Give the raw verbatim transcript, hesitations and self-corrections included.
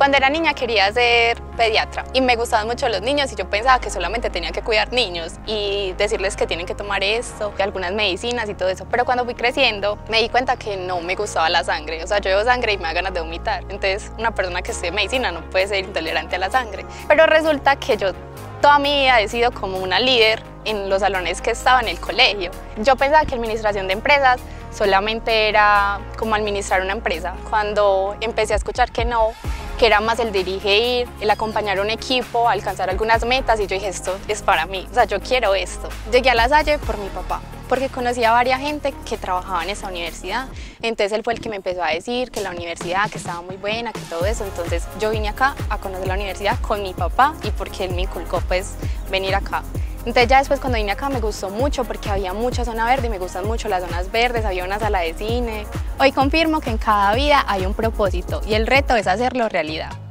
Cuando era niña quería ser pediatra y me gustaban mucho los niños y yo pensaba que solamente tenía que cuidar niños y decirles que tienen que tomar esto, y algunas medicinas y todo eso. Pero cuando fui creciendo me di cuenta que no me gustaba la sangre. O sea, yo veo sangre y me da ganas de vomitar. Entonces, una persona que estudie medicina no puede ser intolerante a la sangre. Pero resulta que yo toda mi vida he sido como una líder en los salones que estaba en el colegio. Yo pensaba que administración de empresas solamente era como administrar una empresa. Cuando empecé a escuchar que no, que era más el dirigir, el acompañar a un equipo, alcanzar algunas metas, y yo dije, esto es para mí, o sea, yo quiero esto. Llegué a La Salle por mi papá, porque conocía a varias gente que trabajaba en esa universidad. Entonces él fue el que me empezó a decir que la universidad, que estaba muy buena, que todo eso. Entonces yo vine acá a conocer la universidad con mi papá y porque él me inculcó pues venir acá. Entonces ya después cuando vine acá me gustó mucho porque había mucha zona verde y me gustan mucho las zonas verdes, había una sala de cine. Hoy confirmo que en cada vida hay un propósito y el reto es hacerlo realidad.